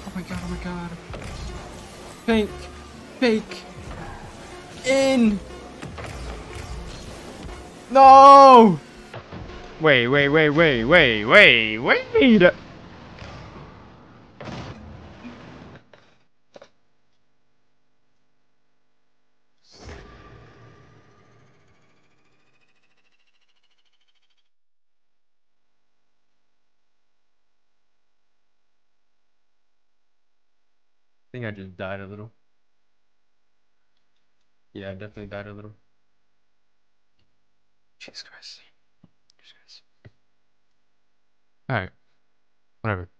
Oh my god, oh my god. Fake. Fake. In. No! Wait. I think I just died a little. Yeah, I definitely died a little. Jesus Christ. Jesus Christ. Alright. Whatever.